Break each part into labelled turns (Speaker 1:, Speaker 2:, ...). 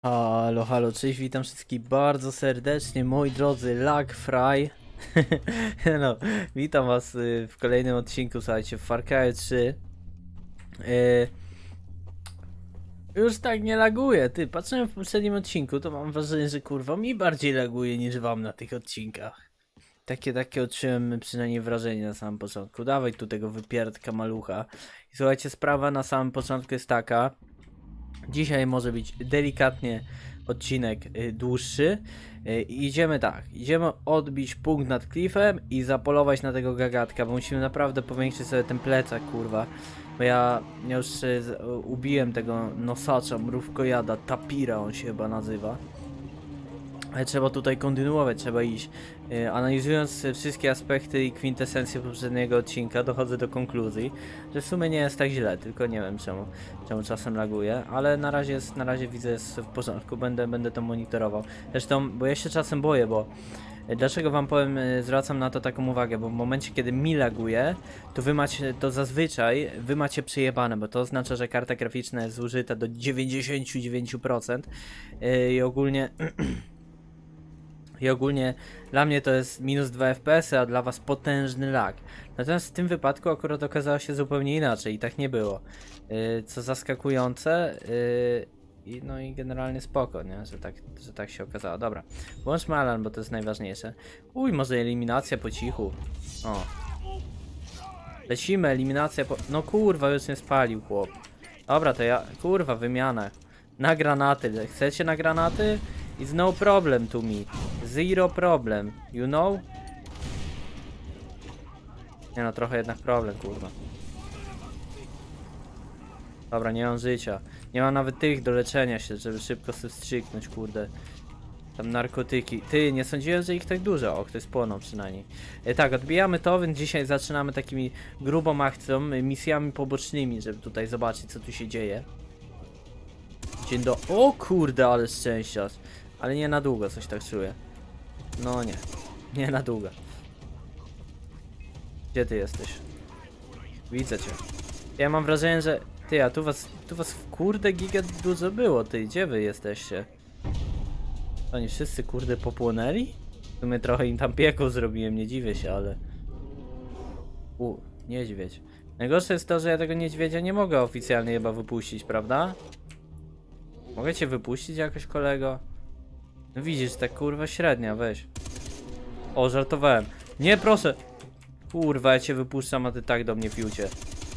Speaker 1: Halo, halo, cześć, witam wszystkich bardzo serdecznie, moi drodzy, Lagfry. No, witam was w kolejnym odcinku, słuchajcie, w Far Cry 3. Już tak nie laguje, ty, patrzyłem w poprzednim odcinku, to mam wrażenie, że kurwa mi bardziej laguje niż wam na tych odcinkach. Takie odczułem przynajmniej wrażenie na samym początku. Dawaj tu tego wypierdka malucha. I słuchajcie, sprawa na samym początku jest taka. Dzisiaj może być delikatnie odcinek dłuższy. Idziemy tak, idziemy odbić punkt nad klifem i zapolować na tego gagatka, bo musimy naprawdę powiększyć sobie ten plecak, kurwa. Bo ja już ubiłem tego nosacza, mrówkojada, tapira on się chyba nazywa. Ale trzeba tutaj kontynuować, trzeba iść. Analizując wszystkie aspekty i kwintesencje poprzedniego odcinka, dochodzę do konkluzji, że w sumie nie jest tak źle, tylko nie wiem czemu czasem laguje, ale na razie widzę, jest w porządku, będę to monitorował. Zresztą, bo ja się czasem boję, bo dlaczego wam powiem, zwracam na to taką uwagę, bo w momencie, kiedy mi laguje, to zazwyczaj wy macie przejebane, bo to oznacza, że karta graficzna jest zużyta do 99% i ogólnie dla mnie to jest minus 2 FPS, a dla was potężny lag. Natomiast w tym wypadku akurat okazało się zupełnie inaczej i tak nie było. Co zaskakujące, no i generalnie spoko, nie? Że tak się okazało. Dobra, włączmy alarm, bo to jest najważniejsze. Może eliminacja po cichu. O. Lecimy, eliminacja po... No kurwa, już mnie spalił chłop. Dobra, to ja... Kurwa, wymiana. Na granaty. Chcecie na granaty? It's no problem to me. Zero problem. You know? Nie no, trochę jednak problem, kurwa. Dobra, nie mam życia. Nie mam nawet tych do leczenia się, żeby szybko sobie wstrzyknąć, kurde. Tam narkotyki. Ty, nie sądziłem, że ich tak dużo. O, ktoś spłonął przynajmniej. Tak, odbijamy to, więc dzisiaj zaczynamy takimi grubą akcją, misjami pobocznymi, żeby tutaj zobaczyć, co tu się dzieje. O kurde, ale szczęściarz. Ale nie na długo, coś tak czuję. No nie. Nie na długo. Gdzie ty jesteś? Widzę cię. Ja mam wrażenie, że... Ty, a tu was w kurde giga dużo było. Ty, gdzie wy jesteście? Oni wszyscy kurde popłonęli? W sumie trochę im tam piekło zrobiłem, nie dziwię się, ale... Niedźwiedź. Najgorsze jest to, że ja tego niedźwiedzia nie mogę oficjalnie chyba wypuścić, prawda? Mogę cię wypuścić jakoś, kolego? No widzisz, tak kurwa średnia, weź. O, żartowałem. Nie, proszę. Kurwa, ja cię wypuszczam, a ty tak do mnie piłcie.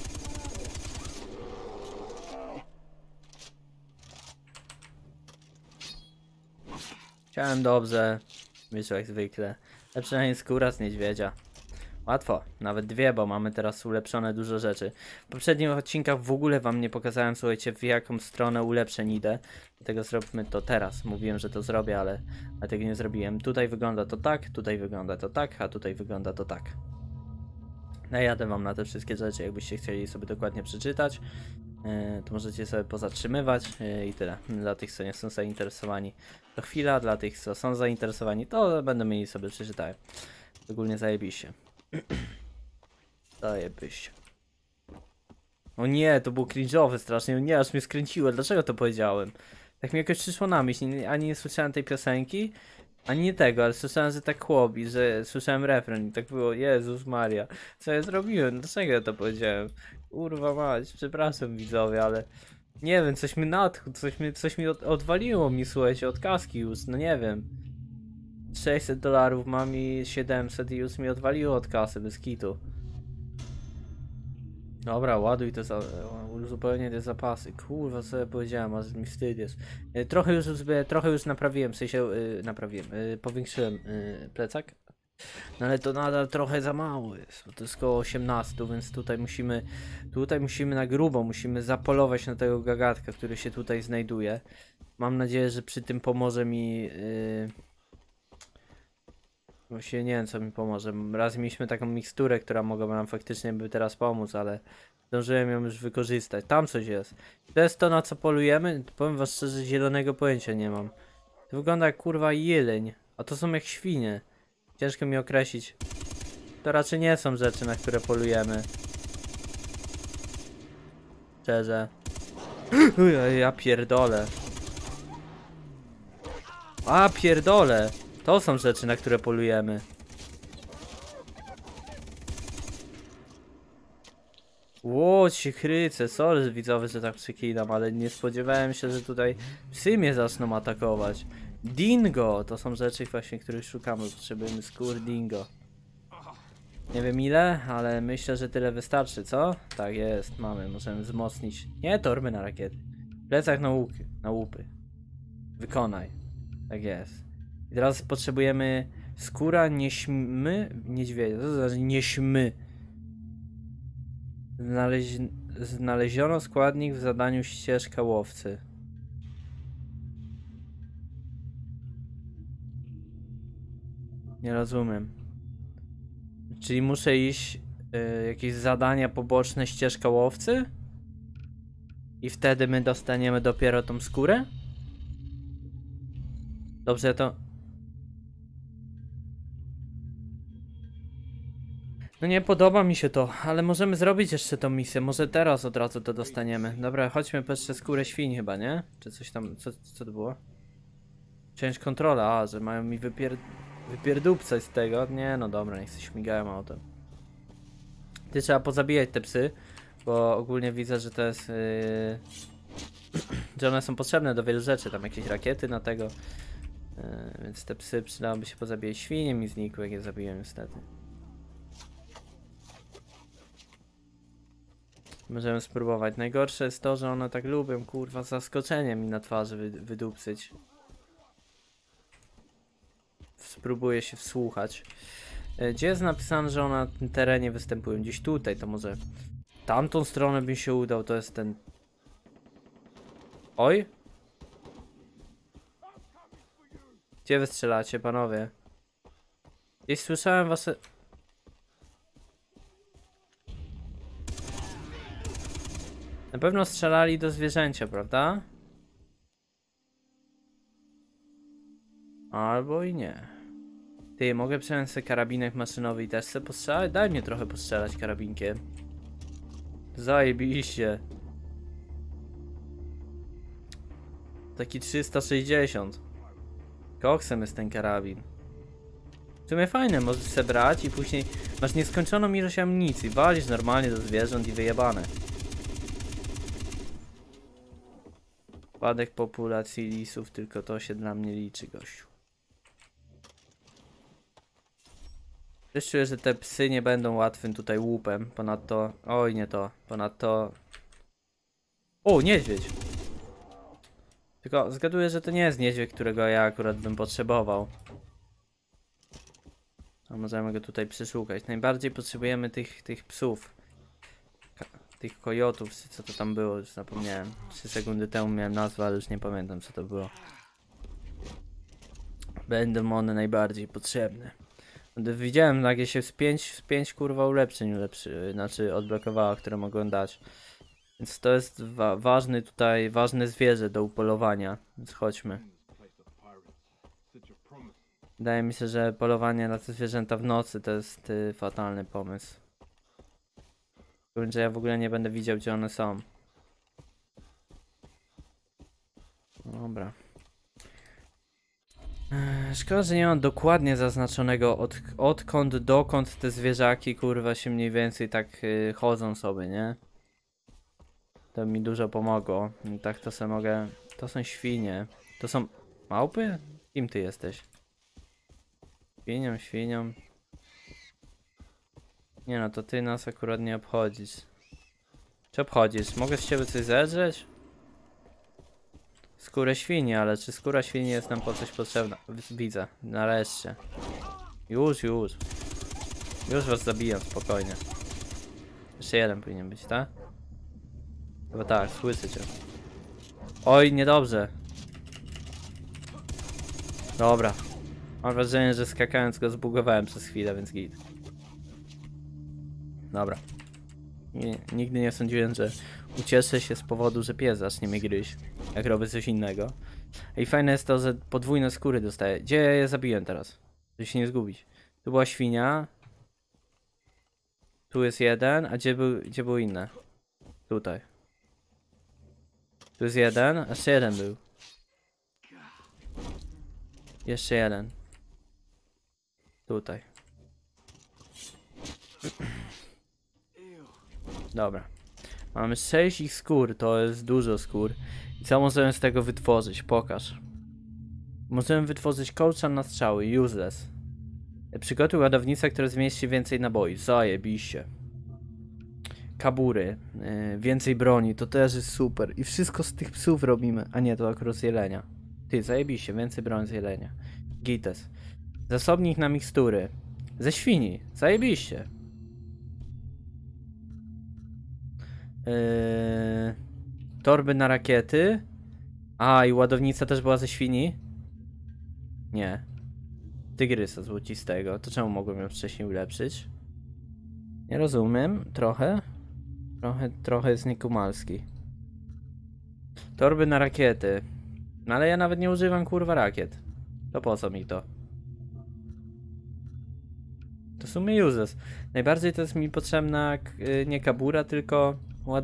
Speaker 1: Chciałem dobrze. Wyszło jak zwykle. Ale przynajmniej skóra z niedźwiedzia. Łatwo, nawet dwie, bo mamy teraz ulepszone dużo rzeczy. W poprzednich odcinkach w ogóle wam nie pokazałem, słuchajcie, w jaką stronę ulepszeń idę. Dlatego zróbmy to teraz. Mówiłem, że to zrobię, ale tego nie zrobiłem. Tutaj wygląda to tak, tutaj wygląda to tak, a tutaj wygląda to tak. Najadę wam na te wszystkie rzeczy, jakbyście chcieli sobie dokładnie przeczytać. To możecie sobie pozatrzymywać i tyle. Dla tych, co nie są zainteresowani, to chwila. Dla tych, co są zainteresowani, to będą mieli sobie przeczytać. Ogólnie zajebiście. Zajebiście. O nie, to było cringe'owe strasznie. O nie, aż mnie skręciło. Dlaczego to powiedziałem? Tak mi jakoś przyszło na myśl. Ani nie słyszałem tej piosenki, ani nie tego, ale słyszałem, że tak chłopi, że słyszałem refren i tak było, Jezus Maria, co ja zrobiłem? Dlaczego ja to powiedziałem? Kurwa mać, przepraszam widzowie, ale nie wiem, coś mi nadchł, coś mi odwaliło mi, słuchajcie, od kaski już, no nie wiem. $600 mam i 700 i już mi odwaliło od kasy, bez kitu. Dobra, ładuj te uzupełnię te zapasy. Kurwa, co ja powiedziałem, aż mi wstyd jest. Trochę już naprawiłem, w sensie powiększyłem plecak. No ale to nadal trochę za mało jest, bo to jest koło 18, więc tutaj musimy na grubo, musimy zapolować na tego gagatka, który się tutaj znajduje. Mam nadzieję, że przy tym pomoże mi... Właściwie nie wiem, co mi pomoże. Raz mieliśmy taką miksturę, która mogła nam faktycznie by teraz pomóc, ale zdążyłem ją już wykorzystać. Tam coś jest. To jest to, na co polujemy? Powiem was szczerze, zielonego pojęcia nie mam. To wygląda jak kurwa jeleń, a to są jak świnie. Ciężko mi określić. To raczej nie są rzeczy, na które polujemy. Szczerze. Ja pierdolę. A, pierdole. To są rzeczy, na które polujemy. Łocie chryce, sorry widzowie, że tak przeklinam, ale nie spodziewałem się, że tutaj psy mnie zaczną atakować. Dingo! To są rzeczy właśnie, których szukamy. Potrzebujemy skór dingo. Nie wiem ile, ale myślę, że tyle wystarczy, co? Tak jest, mamy. Możemy wzmocnić. Nie torby na rakiety. Plecak na łupy. Wykonaj. Tak jest. I teraz potrzebujemy skóra niedźwiedzia. Co to znaczy nieśmy? Znaleziono składnik w zadaniu ścieżka łowcy. Nie rozumiem. Czyli muszę iść jakieś zadania poboczne ścieżka łowcy? I wtedy my dostaniemy dopiero tą skórę? Dobrze to... No nie podoba mi się to, ale możemy zrobić jeszcze tą misję. Może teraz od razu to dostaniemy. Dobra, chodźmy po jeszcze skórę świń chyba, nie? Czy coś tam, co to było? Część kontrola, a, że mają mi wypierdupcać z tego. Nie, no dobra, niech się śmigają autem. Ty trzeba pozabijać te psy, bo ogólnie widzę, że to jest... że one są potrzebne do wielu rzeczy, tam jakieś rakiety na tego. Więc te psy przydałoby się pozabijać. Świnie mi znikły, jak je zabiłem niestety. Możemy spróbować. Najgorsze jest to, że one tak lubią, kurwa, zaskoczenie mi na twarzy wydupcyć. Spróbuję się wsłuchać. Gdzie jest napisane, że one na tym terenie występują? Gdzieś tutaj, to może tamtą stronę by się udał, to jest ten... Oj? Gdzie wy strzelacie, panowie? Gdzieś słyszałem wasze... Na pewno strzelali do zwierzęcia, prawda? Albo i nie. Ty, mogę przejąć sobie karabinek maszynowy i też sobie postrzelać? Daj mnie trochę postrzelać karabinkiem. Zajebiście. Taki 360. Koksem jest ten karabin. W sumie fajne, możesz sobie brać i później masz nieskończoną ilość amunicji. Walisz normalnie do zwierząt i wyjebane. Spadek populacji lisów, tylko to się dla mnie liczy, gościu. Też czuję, że te psy nie będą łatwym tutaj łupem. Ponadto... Oj, nie to. Ponadto... O, niedźwiedź! Tylko zgaduję, że to nie jest niedźwiedź, którego ja akurat bym potrzebował. A możemy go tutaj przeszukać. Najbardziej potrzebujemy tych psów. Tych kojotów, co to tam było, już zapomniałem. 3 sekundy temu miałem nazwę, ale już nie pamiętam, co to było. Będą one najbardziej potrzebne. Widziałem, nagle się z 5 kurwa ulepszeń znaczy odblokowała, które mogłem dać. Więc to jest ważny tutaj, ważne zwierzę do upolowania. Więc chodźmy. Wydaje mi się, że polowanie na te zwierzęta w nocy to jest fatalny pomysł. Że ja w ogóle nie będę widział, gdzie one są. Dobra. Szkoda, że nie mam dokładnie zaznaczonego odkąd dokąd te zwierzaki kurwa się mniej więcej tak chodzą sobie, nie? To mi dużo pomogło. I tak to sobie mogę... To są świnie. To są... Małpy? Kim ty jesteś? Świnią. Nie no, to ty nas akurat nie obchodzisz. Czy obchodzisz? Mogę z ciebie coś zedrzeć? Skórę świni, ale czy skóra świni jest nam po coś potrzebna? Widzę, nareszcie. Już. Już was zabijam, spokojnie. Jeszcze jeden powinien być, tak? Chyba tak, słyszę cię. Oj, niedobrze. Dobra. Mam wrażenie, że skakając go zbugowałem przez chwilę, więc git. Dobra. Nigdy nie sądziłem, że ucieszę się z powodu, że pies zacznie mnie gryźć, jak robię coś innego. I fajne jest to, że podwójne skóry dostaję. Gdzie ja je zabiłem teraz? Żeby się nie zgubić. Tu była świnia. Tu jest jeden, a gdzie były inne? Tutaj. Tu jest jeden, a jeszcze jeden był. Jeszcze jeden. Tutaj. Dobra. Mamy 6 ich skór, to jest dużo skór. I co możemy z tego wytworzyć? Pokaż. Możemy wytworzyć kołcza na strzały, useless. Przygotuj ładownicę, która zmieści więcej naboi. Zajebiście. Kabury, więcej broni, to też jest super. I wszystko z tych psów robimy. A nie, to akurat z jelenia. Ty, zajebiście, więcej broni z jelenia. Gites. Zasobnik na mikstury. Ze świni, zajebiście. Torby na rakiety. A, i ładownica też była ze świni? Nie. Tygrysa złocistego. To czemu mogłem ją wcześniej ulepszyć? Nie rozumiem. Trochę. Trochę jest niekumalski. Torby na rakiety. No ale ja nawet nie używam kurwa rakiet. To po co mi to? To w sumie useless. Najbardziej to jest mi potrzebna nie kabura, tylko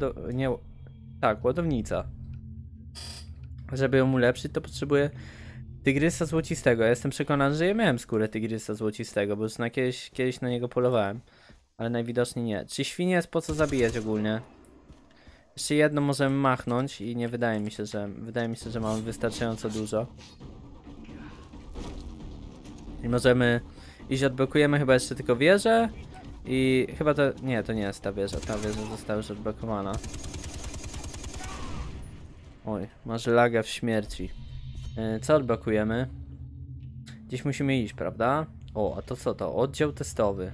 Speaker 1: ładownica. Żeby ją ulepszyć, to potrzebuję tygrysa złocistego. Ja jestem przekonany, że ja miałem skórę tygrysa złocistego, bo już kiedyś na niego polowałem. Ale najwidoczniej nie. Czy świnie jest po co zabijać ogólnie? Jeszcze jedno możemy machnąć i nie wydaje mi się, że mamy wystarczająco dużo. I możemy iść, odblokujemy chyba jeszcze tylko wieżę. I chyba to... Nie, to nie jest ta wieża została już odblokowana. Oj, masz lagę w śmierci. Co odblokujemy? Gdzieś musimy iść, prawda? O, a to co to? Oddział testowy.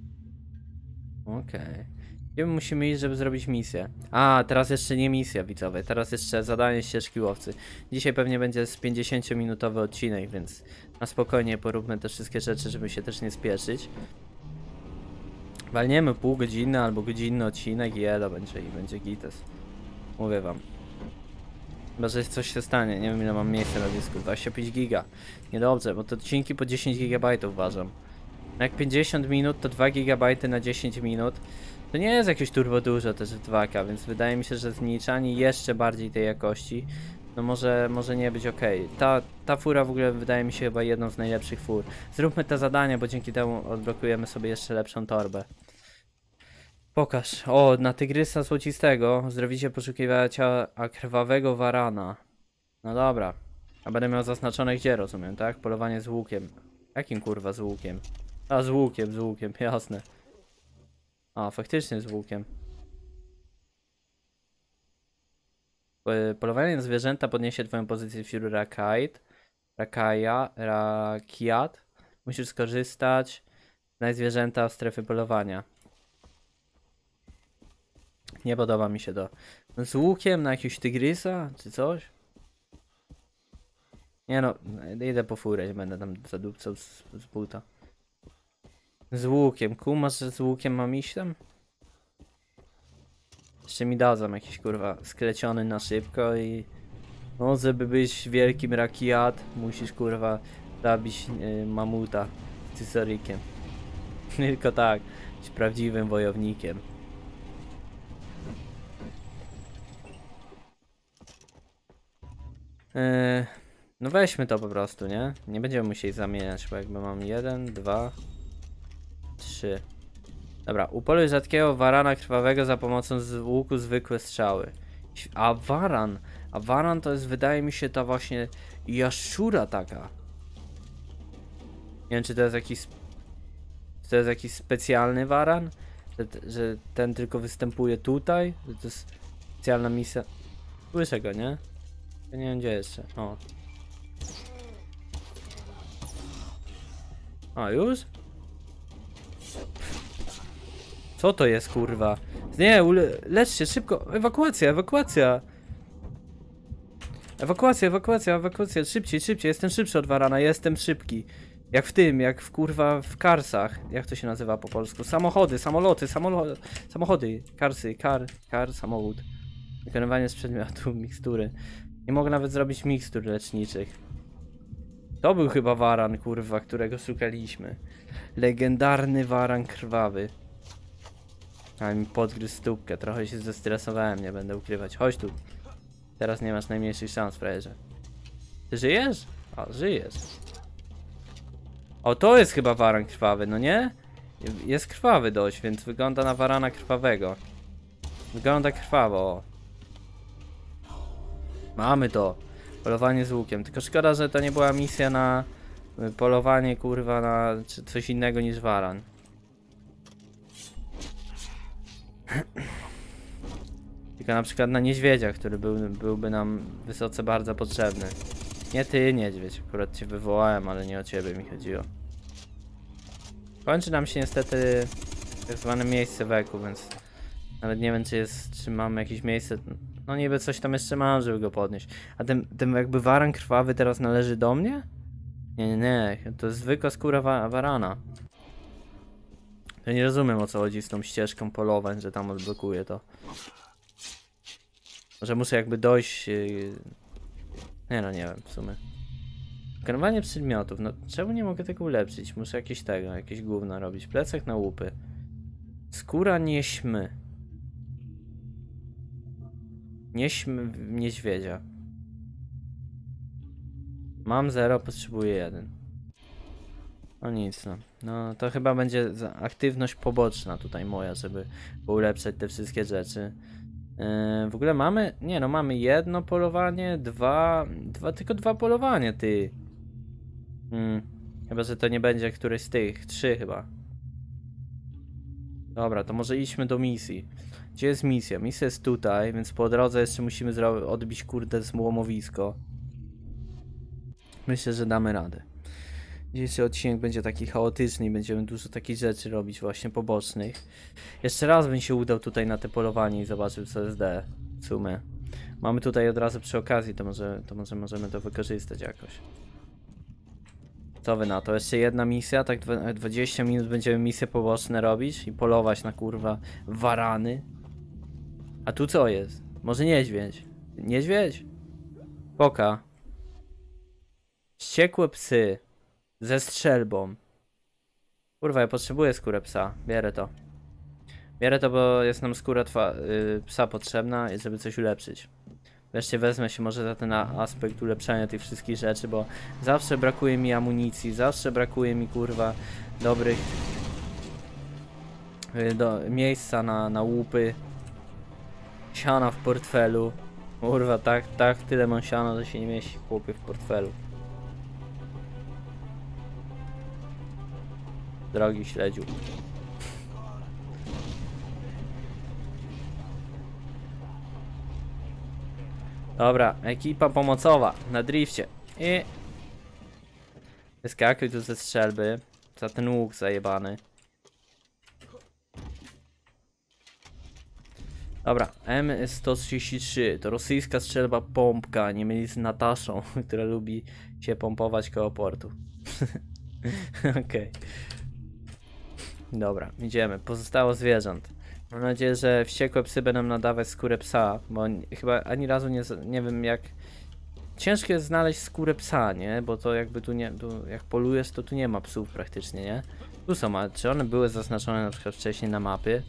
Speaker 1: Okej. Gdzie my musimy iść, żeby zrobić misję? A, teraz jeszcze nie misja widzowie, teraz jeszcze zadanie ścieżki łowcy. Dzisiaj pewnie będzie z 50-minutowy odcinek, więc na spokojnie poróbmy te wszystkie rzeczy, żeby się też nie spieszyć. Walniemy pół godziny albo godzinny odcinek i będzie gites. Mówię wam. Chyba, że coś się stanie, nie wiem ile mam miejsca na dysku, 25 giga. Niedobrze, bo to odcinki po 10 GB uważam. Jak 50 minut to 2 GB na 10 minut. To nie jest jakieś turbo dużo też w 2K, więc wydaje mi się, że zmniejszanie jeszcze bardziej tej jakości, no może nie być ok. Ta fura w ogóle wydaje mi się chyba jedną z najlepszych fur. Zróbmy te zadania, bo dzięki temu odblokujemy sobie jeszcze lepszą torbę. Pokaż. O, na tygrysa złocistego zrobicie poszukiwania krwawego warana. No dobra. A będę miał zaznaczone gdzie, rozumiem, tak? Polowanie z łukiem. Jakim kurwa z łukiem? A, z łukiem, jasne. A, faktycznie z łukiem. Polowanie na zwierzęta podniesie twoją pozycję wśród rakiat. Musisz skorzystać. Znajdź zwierzęta w strefy polowania. Nie podoba mi się to. Z łukiem na jakiegoś tygrysa, czy coś? Nie no, idę po furę, nie będę tam zadupcał z buta. Z łukiem, kumasz, że z łukiem mam iść tam? Jeszcze mi dadzą jakiś kurwa skleciony na szybko i... No, żeby być wielkim rakiat, musisz kurwa zabić mamuta z cysorykiem. Tylko tak, być prawdziwym wojownikiem. No weźmy to po prostu, nie? Nie będziemy musieli zamieniać, bo jakby mam 1, 2, 3. Dobra, upoluj rzadkiego warana krwawego za pomocą łuku zwykłe strzały. A waran to jest, wydaje mi się, ta właśnie jaszczura taka. Nie wiem, czy to jest jakiś specjalny waran? Że ten tylko występuje tutaj? Że to jest specjalna misja. Słyszę go, nie? Ja nie wiem gdzie jeszcze. O. A, już? Co to jest, kurwa? Nie, leczcie, szybko! Ewakuacja! Szybciej, jestem szybszy od warana, jestem szybki. Jak w kurwa w Carsach. Jak to się nazywa po polsku? Samochody, samochody. Samochód. Wykonywanie z przedmiotu, mikstury. Nie mogę nawet zrobić mikstur leczniczych. To był chyba waran, kurwa, którego szukaliśmy. Legendarny waran krwawy. Ale mi podgryzł stópkę, trochę się zestresowałem, nie będę ukrywać. Chodź tu. Teraz nie masz najmniejszych szans, frajerze. Ty żyjesz? A, żyjesz. O, to jest chyba waran krwawy, no nie? Jest krwawy dość, więc wygląda na warana krwawego. Wygląda krwawo. O. Mamy to. Polowanie z łukiem. Tylko szkoda, że to nie była misja na polowanie, kurwa, na coś innego niż waran. Tylko na przykład na niedźwiedzia, który byłby nam wysoce bardzo potrzebny. Nie ty, niedźwiedź. Akurat cię wywołałem, ale nie o ciebie mi chodziło. Kończy nam się niestety tak zwane miejsce weku, więc nawet nie wiem, czy mamy jakieś miejsce. No niby coś tam jeszcze mam, żeby go podnieść. A ten jakby waran krwawy teraz należy do mnie? Nie. To jest zwykła skóra warana. Ja nie rozumiem, o co chodzi z tą ścieżką polowań, że tam odblokuje to. Może muszę jakby dojść... Nie no, nie wiem w sumie. Wykonywanie przedmiotów. No czemu nie mogę tego ulepszyć? Muszę jakieś gówno robić. Plecak na łupy. Skóra nieśmy. Nieśmy niedźwiedzia. Mam 0, potrzebuję 1. No nic no. No to chyba będzie aktywność poboczna tutaj moja, żeby ulepszać te wszystkie rzeczy. W ogóle mamy... Nie no, mamy jedno polowanie, tylko dwa polowania, ty. Chyba, że to nie będzie któreś z tych. 3 chyba. Dobra, to może idźmy do misji. Gdzie jest misja? Misja jest tutaj, więc po drodze jeszcze musimy odbić kurde złomowisko. Myślę, że damy radę. Dzisiejszy odcinek będzie taki chaotyczny i będziemy dużo takich rzeczy robić właśnie pobocznych. Jeszcze raz bym się udał tutaj na te polowanie i zobaczył co jest D w sumie. Mamy tutaj od razu przy okazji, to może możemy to wykorzystać jakoś. Co wy na to? Jeszcze jedna misja, tak 20 minut będziemy misje poboczne robić i polować na kurwa warany. A tu co jest? Może niedźwiedź? Niedźwiedź? Poka. Wściekłe psy. Ze strzelbą. Kurwa, ja potrzebuję skórę psa. Bierę to. Bierę to, bo jest nam skóra psa potrzebna, żeby coś ulepszyć. Wreszcie wezmę się może za ten aspekt ulepszania tych wszystkich rzeczy, bo zawsze brakuje mi amunicji, zawsze brakuje mi kurwa dobrych miejsca na łupy. Siana w portfelu. Kurwa, tak, tyle mam siana, że się nie mieści chłopie w portfelu. Drogi śledziu. Dobra, ekipa pomocowa na drifcie. I wyskakuj tu ze strzelby. Za ten łuk zajebany. Dobra, M133 to rosyjska strzelba pompka. Nie myli z Nataszą, która lubi się pompować koło portu. Okej. Dobra, idziemy. Pozostało zwierząt. Mam nadzieję, że wściekłe psy będą nadawać skórę psa, bo chyba ani razu nie wiem jak... Ciężko jest znaleźć skórę psa, nie? Bo to jakby tu nie... jak polujesz, to tu nie ma psów praktycznie, nie? Tu są, a czy one były zaznaczone na przykład wcześniej na mapie?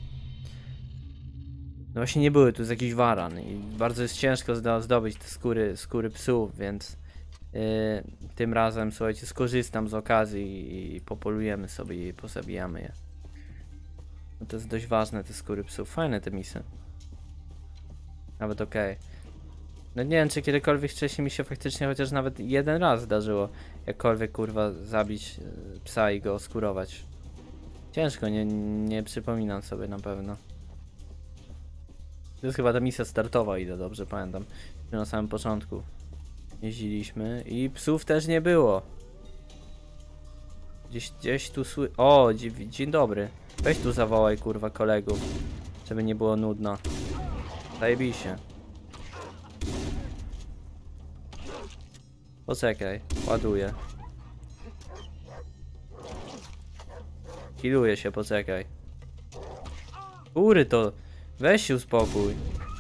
Speaker 1: No właśnie nie były, tu jest jakiś waran i bardzo jest ciężko zdobyć te skóry psów, więc... tym razem, słuchajcie, skorzystam z okazji i popolujemy sobie i pozabijamy je. No to jest dość ważne, te skóry psów. Fajne te misy. Nawet okej. No nie wiem, czy kiedykolwiek wcześniej mi się faktycznie chociaż nawet jeden raz zdarzyło jakkolwiek kurwa zabić psa i go oskurować. Ciężko, nie przypominam sobie na pewno. To jest chyba ta misja startowa, ile dobrze pamiętam. Na samym początku jeździliśmy i psów też nie było. Gdzieś tu O, dzień dobry. Weź tu zawołaj kurwa kolegów, żeby nie było nudno. Zajebiście. Poczekaj, ładuję. Kiluję się, poczekaj. Kury to, weź się uspokój.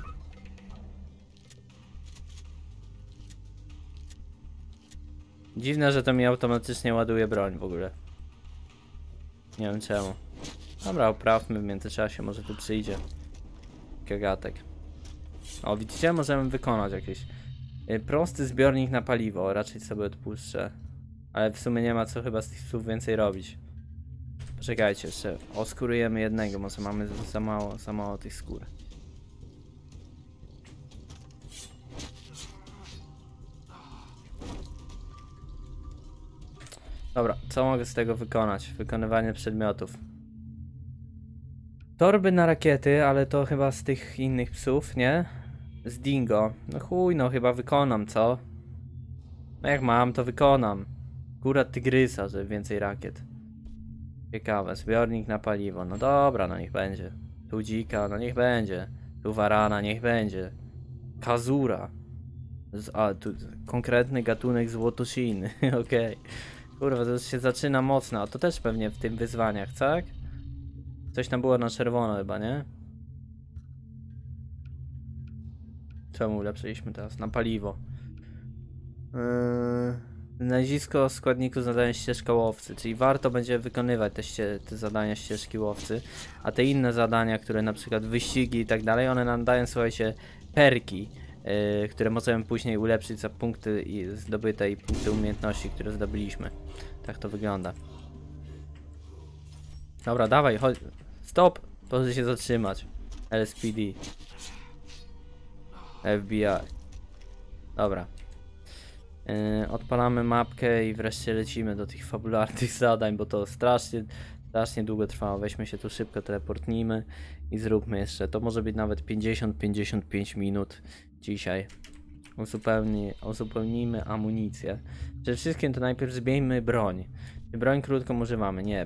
Speaker 1: Dziwne, że to mi automatycznie ładuje broń w ogóle. Nie wiem czemu. Dobra, oprawmy w międzyczasie, może tu przyjdzie gagatek. O, widzicie? Możemy wykonać jakieś prosty zbiornik na paliwo, raczej sobie odpuszczę. Ale w sumie nie ma co chyba z tych psów więcej robić. Poczekajcie, jeszcze oskurujemy jednego, może mamy za mało tych skór. Dobra, co mogę z tego wykonać? Wykonywanie przedmiotów. Torby na rakiety, ale to chyba z tych innych psów, nie? Z dingo. No chuj, no chyba wykonam, co? No jak mam, to wykonam. Góra tygrysa, żeby więcej rakiet. Ciekawe, zbiornik na paliwo. No dobra, no niech będzie. Tu dzika, no niech będzie. Tu warana, niech będzie. Kazura. A, tu konkretny gatunek złotoshiny. Okej. Kurwa, to już się zaczyna mocno. A to też pewnie w tym wyzwaniach, tak? Coś tam było na czerwono chyba, nie? Czemu ulepszyliśmy teraz? Na paliwo. Znalezisko składników zadania ścieżka łowcy, czyli warto będzie wykonywać te zadania ścieżki łowcy, a te inne zadania, które na przykład wyścigi i tak dalej, one nam dają, słuchajcie, perki, które możemy później ulepszyć za punkty zdobyte i punkty umiejętności, które zdobyliśmy. Tak to wygląda. Dobra, dawaj, chodź. Stop! Proszę się zatrzymać. LSPD. FBI. Dobra. Odpalamy mapkę i wreszcie lecimy do tych fabularnych zadań, bo to strasznie długo trwało. Weźmy się tu szybko, teleportnijmy i zróbmy jeszcze. To może być nawet 50-55 minut dzisiaj. Uzupełnijmy amunicję. Przede wszystkim to najpierw zmieńmy broń. Broń krótką używamy. Nie,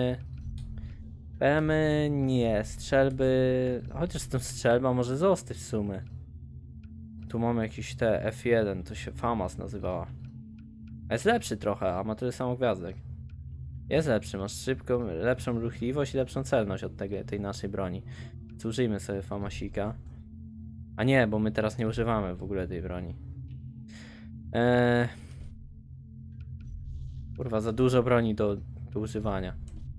Speaker 1: PM-y nie, strzelby... Chociaż z tą strzelbą może zostać w sumie. Tu mamy jakiś F1, to się FAMAS nazywała. Jest lepszy trochę, a ma tyle samo gwiazdek. Jest lepszy, masz szybką, lepszą ruchliwość i lepszą celność od tej naszej broni. Więc użyjmy sobie FAMASika. A nie, bo my teraz nie używamy w ogóle tej broni. Kurwa, za dużo broni do używania.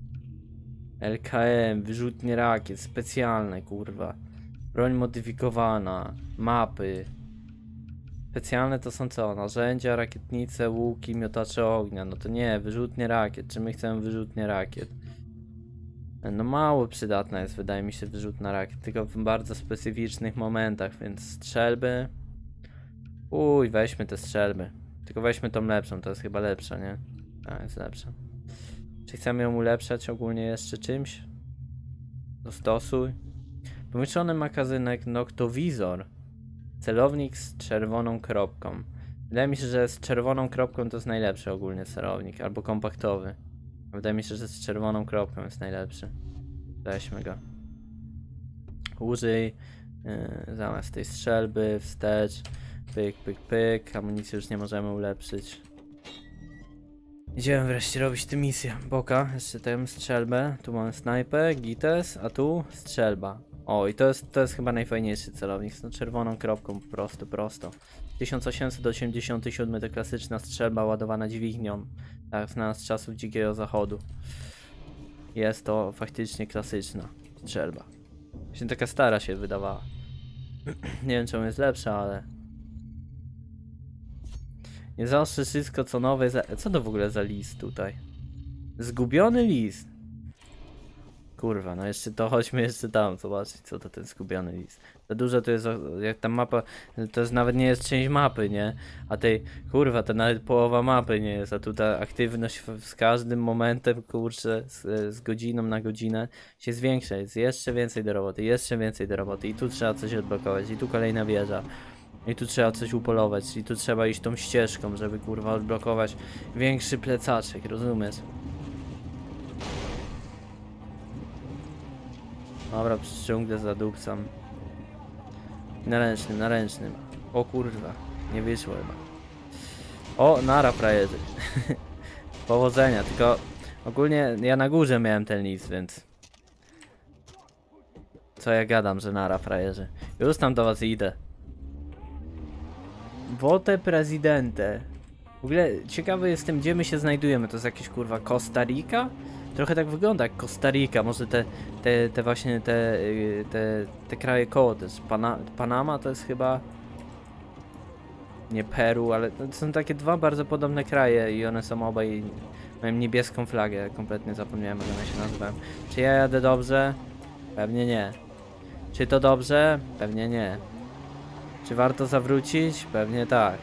Speaker 1: LKM, wyrzutnie rakiet, specjalne, kurwa. Broń modyfikowana, mapy. Specjalne to są co? Narzędzia, rakietnice, łuki, miotacze ognia. No to nie, wyrzutnie rakiet. Czy my chcemy wyrzutnie rakiet? No mało przydatna jest, wydaje mi się, wyrzutna rakiet. Tylko w bardzo specyficznych momentach, więc strzelby. Uj, weźmy te strzelby. Tylko weźmy tą lepszą, to jest chyba lepsza, nie? A, jest lepsza. Czy chcemy ją ulepszać ogólnie jeszcze czymś? Dostosuj. Pomieszczony magazynek Noktowizor. Celownik z czerwoną kropką. Wydaje mi się, że z czerwoną kropką to jest najlepszy ogólnie celownik, albo kompaktowy. Wydaje mi się, że z czerwoną kropką jest najlepszy. Weźmy go. Użyj zamiast tej strzelby, wstecz. Pyk, pyk, pyk. Amunicję już nie możemy ulepszyć. Idziemy wreszcie robić tę misję. Boka, jeszcze tę strzelbę. Tu mamy snajpę, gites, a tu strzelba. O, i to jest chyba najfajniejszy celownik, z tą czerwoną kropką, prosto. 1887 to klasyczna strzelba ładowana dźwignią, tak znana z czasów Dzikiego Zachodu. Jest to faktycznie klasyczna strzelba. Właśnie taka stara się wydawała. Nie wiem, czemu jest lepsza, ale... Nie zawsze wszystko co nowe... Co to w ogóle za list tutaj? Zgubiony list. Kurwa, no jeszcze to chodźmy jeszcze tam zobaczyć, co to ten zgubiony list. Za dużo to jest, jak ta mapa, to jest nawet nie jest część mapy, nie? A tej, kurwa, to nawet połowa mapy nie jest, a tu ta aktywność z każdym momentem, kurczę, z godziną na godzinę się zwiększa, jest jeszcze więcej do roboty, jeszcze więcej do roboty i tu trzeba coś odblokować, i tu kolejna wieża. I tu trzeba coś upolować, i tu trzeba iść tą ścieżką, żeby kurwa odblokować większy plecaczek, rozumiesz? Dobra, ciągle zadupcam. Na ręcznym. O kurwa, nie wyszło chyba. O, nara frajerzy. Powodzenia, tylko ogólnie ja na górze miałem ten list, więc... Co ja gadam, że nara frajerzy. Już tam do was idę. Vote Presidente. W ogóle ciekawy jestem, gdzie my się znajdujemy. To jest jakieś kurwa Costa Rica? Trochę tak wygląda jak Costa Rica, może te właśnie te kraje koło też. Panama to jest chyba... nie Peru, ale to są takie dwa bardzo podobne kraje i one są obaj, mają niebieską flagę, kompletnie zapomniałem, jak one się nazywają. Czy ja jadę dobrze? Pewnie nie. Czy to dobrze? Pewnie nie. Czy warto zawrócić? Pewnie tak.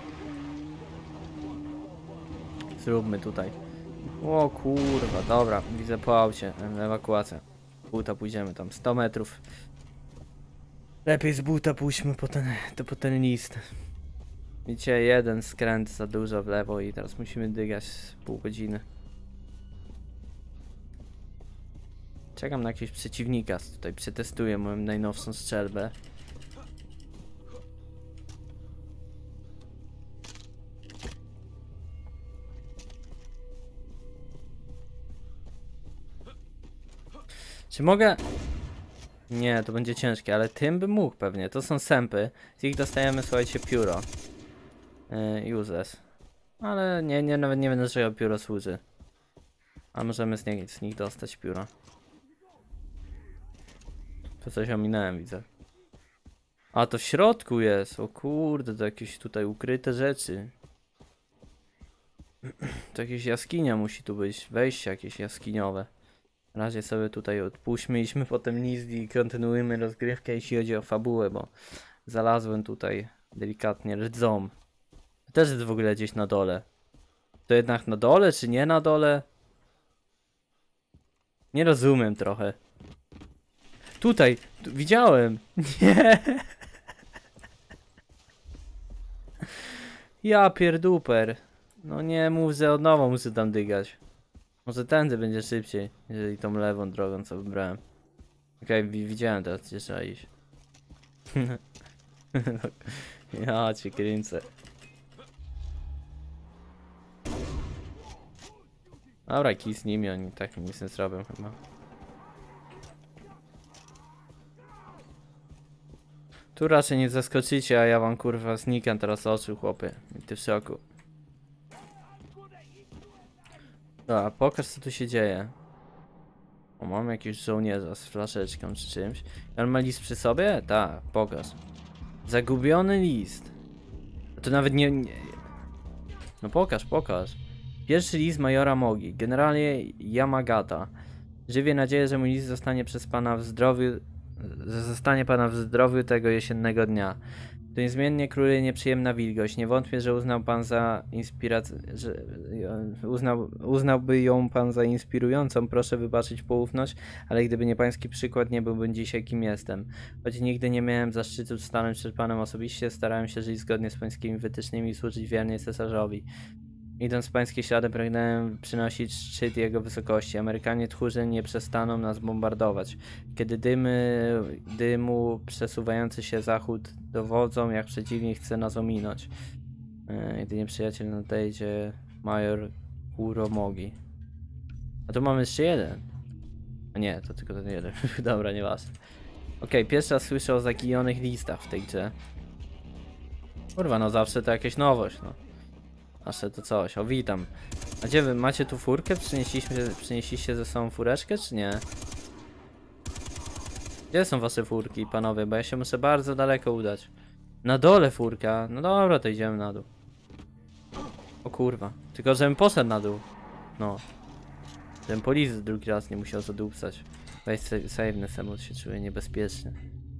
Speaker 1: Zróbmy tutaj. O kurwa, dobra, widzę po aucie, ewakuacja. Buta pójdziemy tam, 100 metrów. Lepiej z buta pójdźmy po ten list. Widzicie, jeden skręt za dużo w lewo i teraz musimy dygać pół godziny. Czekam na jakiegoś przeciwnika, tutaj przetestuję moją najnowszą strzelbę. Czy mogę... Nie, to będzie ciężkie, ale tym bym mógł pewnie. To są sępy. Z ich dostajemy, słuchajcie, pióro. Useless. Ale nawet nie wiem, do czego pióro służy. A możemy z nich dostać pióro. To coś ominąłem, widzę. A to w środku jest. O kurde, to jakieś tutaj ukryte rzeczy. To jakieś jaskinia musi tu być. Wejście jakieś jaskiniowe. Na razie sobie tutaj odpuśćmy, idźmy potem list i kontynuujemy rozgrywkę, jeśli chodzi o fabułę, bo znalazłem tutaj delikatnie rdzą. To też jest w ogóle gdzieś na dole. To jednak na dole, czy nie na dole? Nie rozumiem trochę. Tutaj, widziałem. Nie. Ja pierduper. No nie mów, że od nowa muszę tam dygać. Może tędy będzie szybciej, jeżeli tą lewą drogą co wybrałem. Okej, widziałem teraz, gdzie trzeba iść. Ja cię kręcę. Dobra, kij z nimi, oni tak nic nie zrobią chyba. Tu raczej nie zaskoczycie, a ja wam kurwa znikam teraz oczu, chłopie. I ty w szoku. Dobra, pokaż co tu się dzieje. O, mam jakiegoś żołnierza z flaszeczką czy czymś. On ma list przy sobie? Tak, pokaż. Zagubiony list. To nawet nie... No pokaż. Pierwszy list majora Mogi, generalnie Yamagata. Żywię nadzieję, że mój list zostanie przez pana w zdrowiu... że zostanie pana w zdrowiu tego jesiennego dnia. To niezmiennie króluje nieprzyjemna wilgoć. Nie wątpię, że uznał pan za inspirację, że uznałby ją pan za inspirującą. Proszę wybaczyć poufność, ale gdyby nie pański przykład, nie byłbym dzisiaj kim jestem. Choć nigdy nie miałem zaszczytu stanąć przed panem osobiście, starałem się żyć zgodnie z pańskimi wytycznymi i służyć wiernie cesarzowi. Idąc w pańskie ślady, pragnąłem przynosić szczyt jego wysokości. Amerykanie tchórzy nie przestaną nas bombardować. Kiedy dymu przesuwający się zachód dowodzą, jak przeciwnik chce nas ominąć. Jedynie przyjaciel nadejdzie major Uromogi. A tu mamy jeszcze jeden. A nie, to tylko ten jeden. Dobra, nieważne. Okej, pierwszy raz słyszę o zaginionych listach w tej grze. Kurwa, no zawsze to jakaś nowość, no. Aż to coś, o witam. A gdzie wy macie tu furkę? Przynieśliście ze sobą fureczkę, czy nie? Gdzie są wasze furki, panowie? Bo ja się muszę bardzo daleko udać. Na dole furka. No dobra, to idziemy na dół. O kurwa. Tylko żebym poszedł na dół. No. Żebym policji drugi raz nie musiał zadupcać. Weź save'ny samolot się czuje niebezpiecznie.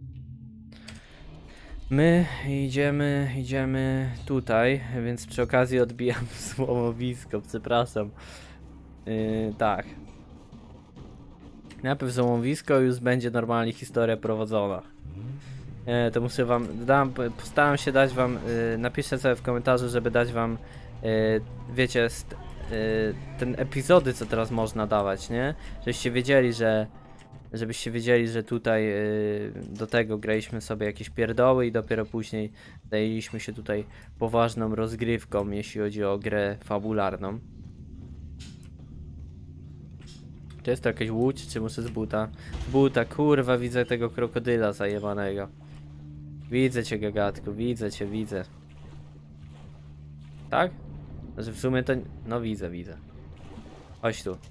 Speaker 1: My idziemy tutaj, więc przy okazji odbijam złomowisko, przepraszam. Tak. Najpierw złomowisko, już będzie normalnie historia prowadzona. To muszę wam, postaram się dać wam, napiszę sobie w komentarzu, żeby dać wam, wiecie, ten epizody, co teraz można dawać, nie? Żebyście wiedzieli, że tutaj do tego graliśmy sobie jakieś pierdoły i dopiero później zajęliśmy się tutaj poważną rozgrywką, jeśli chodzi o grę fabularną. Czy jest to jakaś łódź, czy muszę z buta? Z buta, kurwa, widzę tego krokodyla zajebanego. Widzę cię, gagatku, widzę. Tak? Znaczy w sumie to... No widzę. Chodź tu.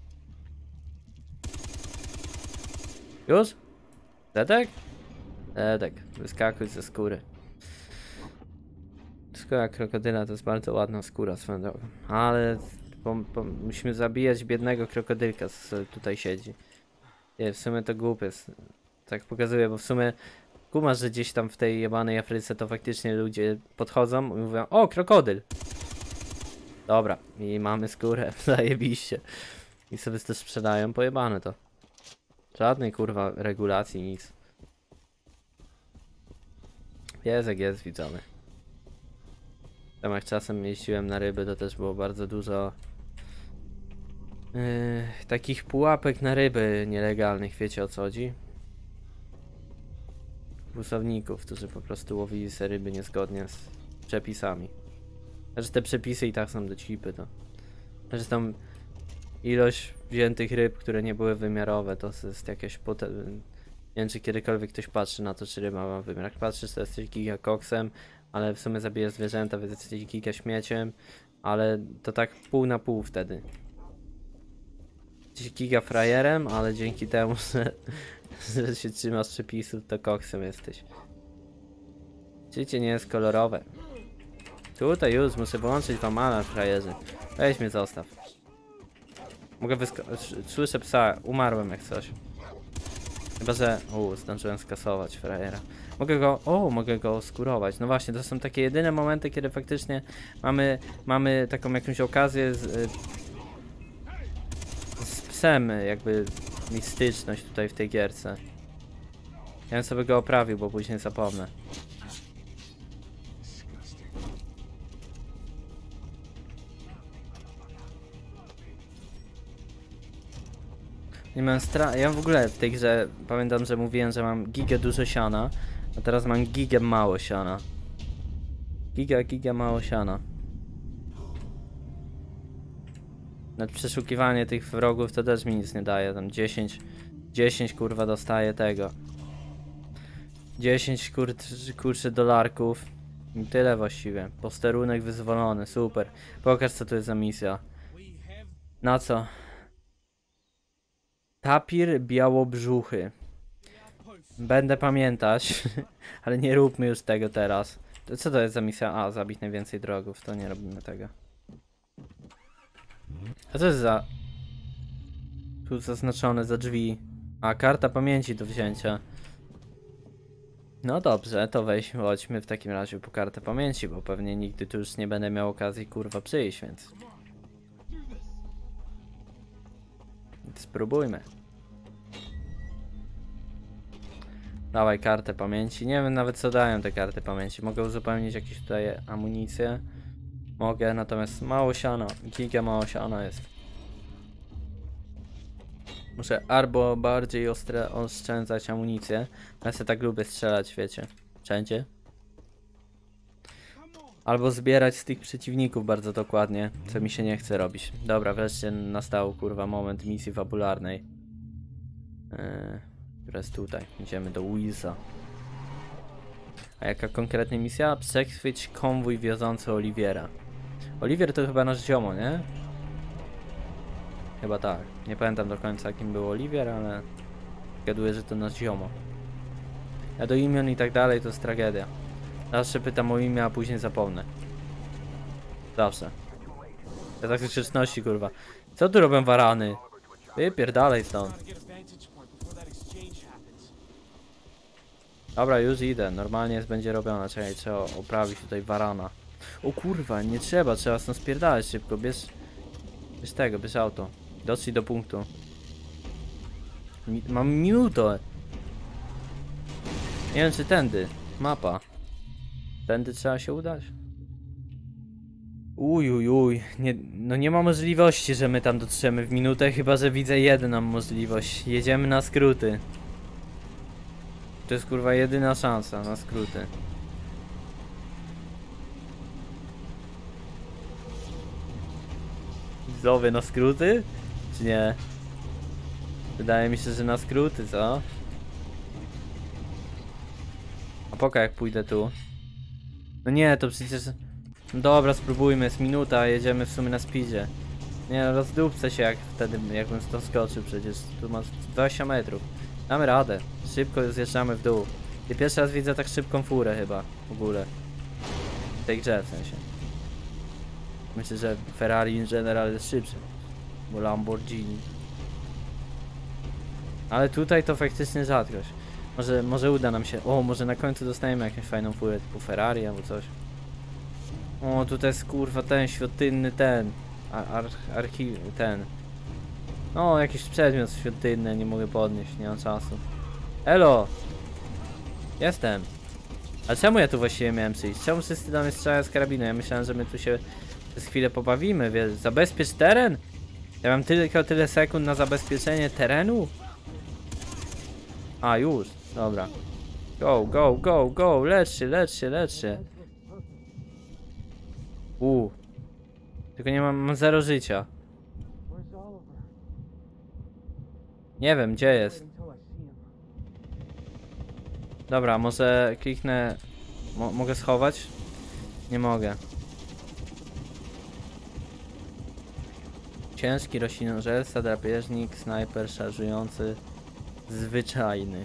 Speaker 1: Już? Dedek? Dedek, wyskakuj ze skóry. Skóra krokodyla to jest bardzo ładna skóra swoją drogą. Ale musimy zabijać biednego krokodylka, co tutaj siedzi. Nie, w sumie to głupie. Tak pokazuje, bo w sumie kumasz, że gdzieś tam w tej jebanej Afryce to faktycznie ludzie podchodzą i mówią: o, krokodyl! Dobra, i mamy skórę, zajebiście. I sobie to sprzedają, pojebane to. Żadnej kurwa regulacji, nic. Jest jak jest, widzowie. Tam jak czasem jeździłem na ryby, to też było bardzo dużo takich pułapek na ryby nielegalnych, wiecie o co chodzi? Busowników, którzy po prostu łowili se ryby niezgodnie z przepisami. Że te przepisy i tak są do cipy, to. Że tam ilość wziętych ryb, które nie były wymiarowe, to jest jakieś nie wiem, czy kiedykolwiek ktoś patrzy na to, czy ryba ma wymiar. Jak patrzysz, to jesteś giga koksem, ale w sumie zabijasz zwierzęta, więc jesteś giga śmieciem, ale to tak pół na pół wtedy. Jesteś giga frajerem, ale dzięki temu, że się trzymasz przepisów, to koksem jesteś. Życie nie jest kolorowe. Tutaj już muszę wyłączyć wam alarm, frajerzy. Weź mnie zostaw. Mogę słyszę psa, umarłem jak coś. Chyba, że... zdążyłem skasować frajera. Mogę go skurować. No właśnie, to są takie jedyne momenty, kiedy faktycznie mamy taką jakąś okazję z psem, jakby mistyczność tutaj w tej gierce. Ja bym sobie go oprawił, bo później zapomnę. Nie mam ja w ogóle w tej grze pamiętam, że mówiłem, że mam gigę dużo siana, a teraz mam gigę mało siana. Giga mało siana. Nawet przeszukiwanie tych wrogów to też mi nic nie daje, tam 10 kurwa dostaje tego. 10 kurczę dolarków. I tyle właściwie. Posterunek wyzwolony, super. Pokaż co to jest za misja. Na co? Tapir białobrzuchy. Będę pamiętać, ale nie róbmy już tego teraz. Co to jest za misja? A, zabić najwięcej drogów, to nie robimy tego. A co jest za... Tu zaznaczone za drzwi. A, karta pamięci do wzięcia. No dobrze, to chodźmy w takim razie po kartę pamięci, bo pewnie nigdy tu już nie będę miał okazji kurwa przyjść, więc... Spróbujmy. Dawaj kartę pamięci. Nie wiem nawet co dają te karty pamięci. Mogę uzupełnić jakieś tutaj amunicję. Mogę, natomiast mało siana. Giga mało siana jest. Muszę albo bardziej oszczędzać amunicję. Ja sobie tak lubię strzelać, wiecie. Wszędzie. Albo zbierać z tych przeciwników bardzo dokładnie, co mi się nie chce robić. Dobra, wreszcie nastał kurwa moment misji fabularnej. Która jest tutaj. Idziemy do Willsa. A jaka konkretnie misja? Przechwyć konwój wiozący Oliwiera. Oliwier to chyba nasz ziomo, nie? Chyba tak. Nie pamiętam do końca kim był Oliwier, ale zgaduję, że to nasz ziomo. Ja do imion i tak dalej to jest tragedia. Zawsze pytam o imię, a później zapomnę. Zawsze. Ja tak z grzeczności, kurwa. Co tu robią warany? Wypierdalaj stąd. Dobra, już idę. Normalnie będzie robione. Czekaj, trzeba oprawić tutaj warana. O kurwa, nie trzeba. Trzeba stąd spierdalać szybko. Bierz tego, bierz auto. Dotrzyj do punktu. Mam minutę. Nie wiem czy tędy. Mapa. Tędy trzeba się udać? Uj. No nie ma możliwości, że my tam dotrzemy w minutę, chyba że widzę jedną możliwość. Jedziemy na skróty. To jest kurwa jedyna szansa na skróty. Widzowie, na skróty? Czy nie? Wydaje mi się, że na skróty, co? A poka jak pójdę tu. No nie, to przecież... No dobra, spróbujmy, jest minuta, jedziemy w sumie na speedzie. Nie no, rozdupcę się jak wtedy, jakbym to skoczył przecież. Tu masz 20 metrów. Damy radę. Szybko zjeżdżamy w dół. I pierwszy raz widzę tak szybką furę chyba, w ogóle. W tej grze w sensie. Myślę, że Ferrari in general jest szybszy. Bo Lamborghini. Ale tutaj to faktycznie rzadkość. Może uda nam się. O, może na końcu dostaniemy jakąś fajną furę typu Ferrari albo coś. O, tutaj jest kurwa ten świątynny ten. Ten. No, jakiś przedmiot świątynny, nie mogę podnieść, nie mam czasu. Elo! Jestem. A czemu ja tu właściwie miałem przyjść? Czemu wszyscy do mnie strzelają z karabinu? Ja myślałem, że my tu się przez chwilę pobawimy, wiesz? Zabezpiecz teren? Ja mam tylko tyle sekund na zabezpieczenie terenu? A, już. Dobra. Go, go, go, go! Lecz się, lecz się, lecz się. Tylko nie mam 0 życia. Nie wiem, gdzie jest. Dobra, może kliknę... mogę schować? Nie mogę. Ciężki roślinożerca, drapieżnik, snajper szarżujący, zwyczajny.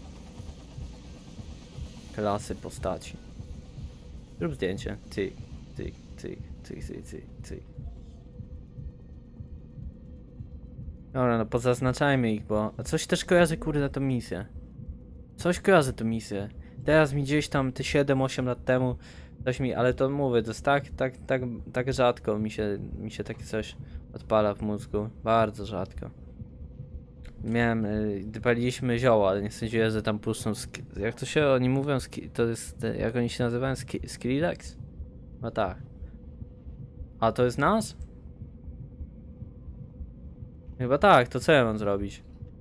Speaker 1: Klasy postaci. Zrób zdjęcie. Cyk, cyk, cyk, cyk, cyk, cyk, cyk. Dobra, no pozaznaczajmy ich, bo coś też kojarzy, kurde, tą misję. Coś kojarzy tą misję. Teraz mi gdzieś tam te 7-8 lat temu coś mi, ale to mówię, to jest tak rzadko mi się takie coś odpala w mózgu. Bardzo rzadko. Miałem, paliliśmy zioła, ale nie sądziłem, że tam puszczą, jak to się oni mówią, to jest, jak oni się nazywają, Skrillex? No tak. A to jest nas? Chyba tak, to co ja mam zrobić?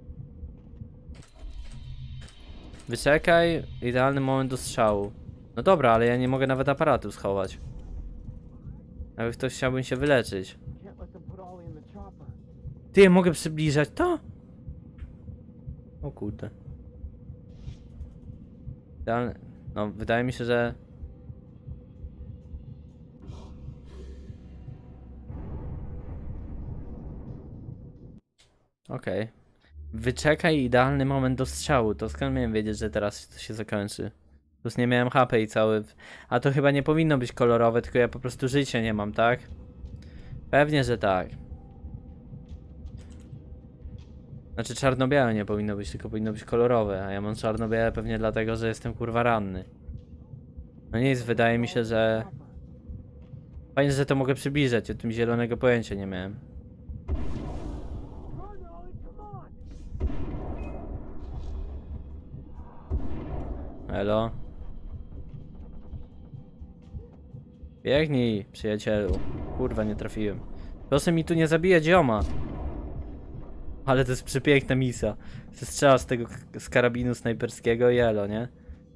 Speaker 1: Wyczekaj, idealny moment do strzału. No dobra, ale ja nie mogę nawet aparatu schować. Jakby ktoś chciałbym się wyleczyć. Ty, ja mogę przybliżać to? O kurde. Idealny... No, wydaje mi się, że... Okej. Wyczekaj idealny moment do strzału. To skąd miałem wiedzieć, że teraz to się zakończy? Plus nie miałem HP i cały... A to chyba nie powinno być kolorowe, tylko ja po prostu życia nie mam, tak? Pewnie, że tak. Znaczy czarno-białe nie powinno być, tylko powinno być kolorowe. A ja mam czarno-białe pewnie dlatego, że jestem kurwa ranny. No nic, wydaje mi się, że... Fajnie, że to mogę przybliżać, o tym zielonego pojęcia nie miałem. Elo. Biegnij, przyjacielu. Kurwa, nie trafiłem. Proszę mi tu nie zabijać zioma. Ale to jest przepiękna misja. Strzela z tego z karabinu snajperskiego i elo, nie?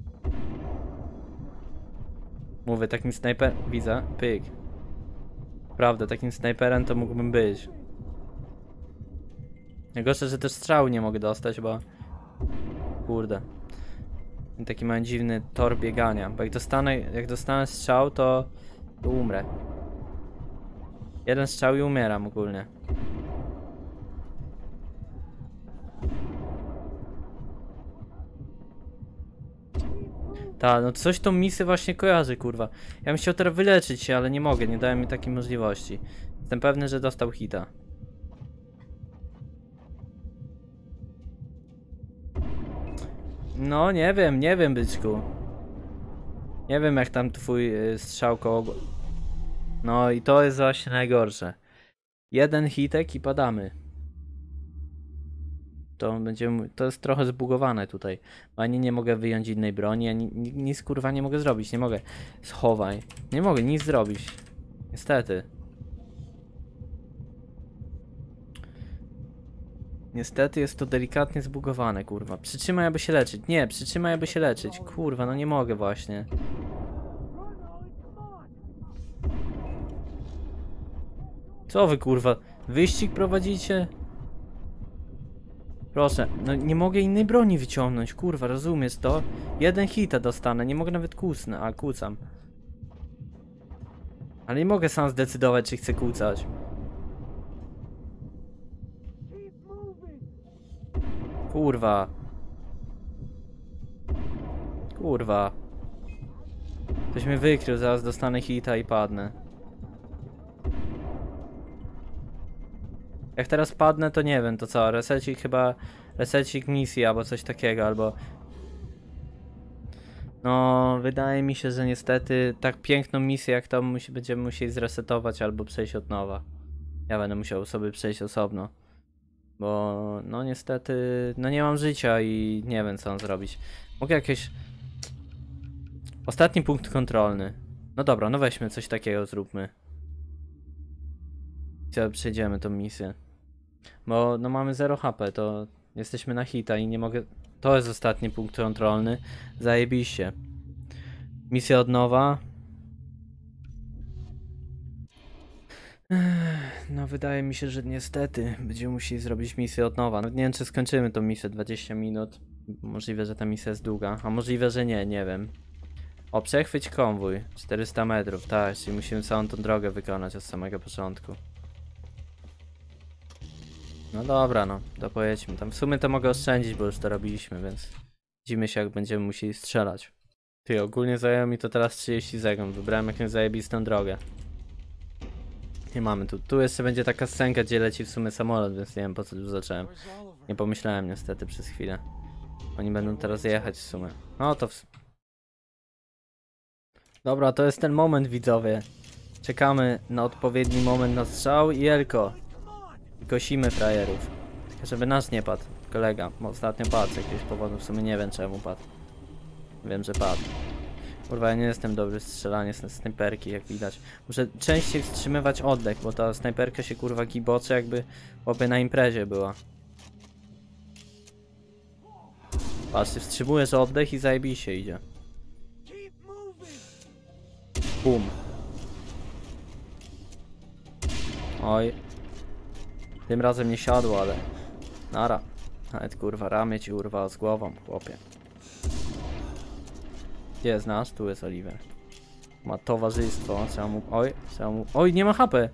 Speaker 1: Mówię, takim snajper... Widzę, pyk. Prawda, takim snajperem to mógłbym być. Najgorsze, że też strzału nie mogę dostać, bo... Kurde. I taki mam dziwny tor biegania, bo jak dostanę strzał, to umrę. Jeden strzał i umieram ogólnie. Ta, no coś tą misję właśnie kojarzy, kurwa. Ja bym chciał teraz wyleczyć się, ale nie mogę, nie dałem mi takiej możliwości. Jestem pewny, że dostał hita. No, nie wiem, byczku. Nie wiem, jak tam twój strzał koło... No i to jest właśnie najgorsze. Jeden hitek i padamy. To jest trochę zbugowane tutaj. Ani nie mogę wyjąć innej broni, ani nic kurwa nie mogę zrobić, nie mogę. Schowaj. Nie mogę nic zrobić. Niestety. Niestety jest to delikatnie zbugowane, kurwa. Przytrzymaj, aby się leczyć. Nie, przytrzymaj, aby się leczyć. Kurwa, no nie mogę właśnie. Co wy, kurwa? Wyścig prowadzicie? Proszę, no nie mogę innej broni wyciągnąć, kurwa, rozumiesz to? Jeden hita dostanę, nie mogę nawet kłócnę, a kłócam. Ale nie mogę sam zdecydować, czy chcę kłócać. Kurwa. Kurwa. Ktoś mnie wykrył, zaraz dostanę hita i padnę. Jak teraz padnę, to nie wiem, to co? Resecik chyba... Resecik misji albo coś takiego, albo... No, wydaje mi się, że niestety tak piękną misję jak to będziemy musieli zresetować albo przejść od nowa. Ja będę musiał sobie przejść osobno. Bo no niestety, no nie mam życia i nie wiem co mam zrobić. Mogę jakieś... Ostatni punkt kontrolny. No dobra, no weźmy coś takiego, zróbmy. I przejdziemy tą misję. Bo no mamy 0 HP, to jesteśmy na hita i nie mogę... To jest ostatni punkt kontrolny. Zajebiście. Misja od nowa. No wydaje mi się, że niestety będziemy musieli zrobić misję od nowa. No, nie wiem czy skończymy tą misję 20 minut. Możliwe, że ta misja jest długa, a możliwe, że nie, nie wiem. O, przechwyć konwój. 400 metrów, tak, czyli musimy całą tą drogę wykonać od samego początku. No dobra, no, to pojedźmy. Tam w sumie to mogę oszczędzić, bo już to robiliśmy, więc widzimy się jak będziemy musieli strzelać. Ty, ogólnie zajęło mi to teraz 30 sekund. Wybrałem jakąś zajebistą drogę. Nie mamy tu. Tu jeszcze będzie taka scenka, gdzie leci w sumie samolot, więc nie wiem po co już zacząłem. Nie pomyślałem niestety przez chwilę. Oni będą teraz jechać w sumie. No to Dobra, to jest ten moment, widzowie. Czekamy na odpowiedni moment na strzał i elko. I kosimy frajerów. Tylko żeby nas nie padł. Kolega, bo ostatnio padł z jakiegoś powodu, w sumie nie wiem czemu padł. Wiem, że padł. Kurwa, ja nie jestem dobry w strzelaniu z snajperki, jak widać. Muszę częściej wstrzymywać oddech, bo ta snajperka się kurwa gibocze, jakby chłopie na imprezie była. Patrzcie, wstrzymujesz oddech i zajebiście idzie. Bum. Oj. Tym razem nie siadło, ale... Nara. Nawet kurwa ramię ci urwało z głową, chłopie. Gdzie jest nasz? Tu jest Oliver. Ma towarzystwo, trzeba mu... Oj, trzeba mu... Oj, nie ma HP!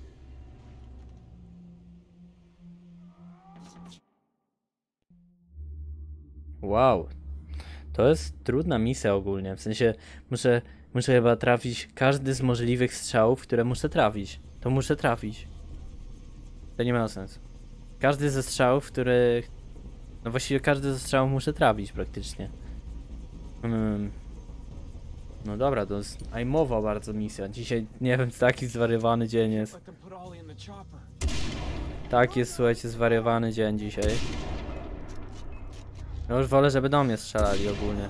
Speaker 1: Wow. To jest trudna misja ogólnie, w sensie muszę chyba trafić każdy z możliwych strzałów, które muszę trafić. To muszę trafić. To nie ma sensu. Każdy ze strzałów, których... No właściwie każdy ze strzałów muszę trafić praktycznie. No dobra, to jest aimowa bardzo misja. Dzisiaj, nie wiem, taki zwariowany dzień jest. Tak jest, słuchajcie, zwariowany dzień dzisiaj. Ja już wolę, żeby do mnie strzelali ogólnie.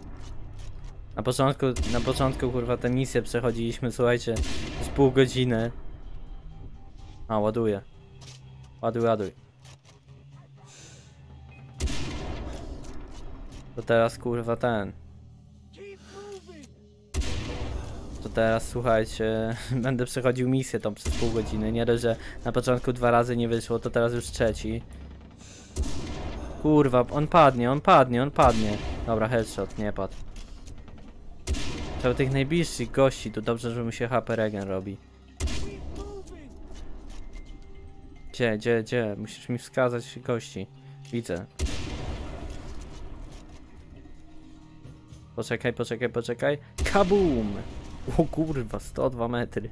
Speaker 1: Na początku kurwa tę misję przechodziliśmy, słuchajcie, z pół godziny. A, ładuję. Ładuj, ładuj. To teraz kurwa ten. To teraz słuchajcie, będę przechodził misję tą przez pół godziny. Nie dość, że na początku 2 razy nie wyszło, to teraz już 3. Kurwa, on padnie, on padnie, on padnie. Dobra, headshot, nie padł. Trzeba tych najbliższych gości, to dobrze, że mu się HP regen robi. Gdzie? Musisz mi wskazać gości. Widzę. Poczekaj. Kabum! O kurwa, 102 metry.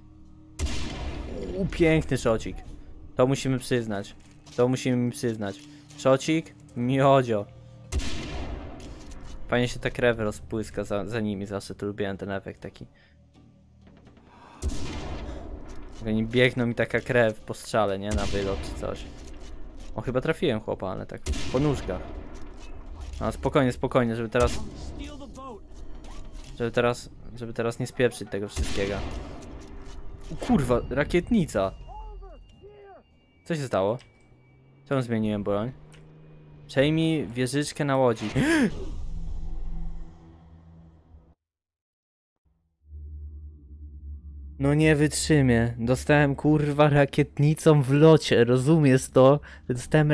Speaker 1: Piękny szocik. To musimy przyznać. To musimy mi przyznać. Szocik, miodzio. Fajnie się ta krew rozpłyska za nimi, zawsze tu lubiłem ten efekt taki. Oni biegną i taka krew po strzale, nie? Na wylot czy coś. O, chyba trafiłem chłopa, ale tak po nóżkach. A spokojnie, żeby teraz... Żeby teraz nie spieprzyć tego wszystkiego. O kurwa, rakietnica! Co się stało? Czemu zmieniłem broń? Przejmij wieżyczkę na łodzi. No nie wytrzymię. Dostałem kurwa rakietnicą w locie, rozumiesz to? Dostałem